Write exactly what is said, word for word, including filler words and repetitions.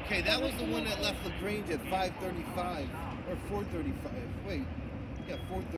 Okay, that was the one that left LaGrange at five thirty-five or four thirty-five. Wait, yeah, four thirty.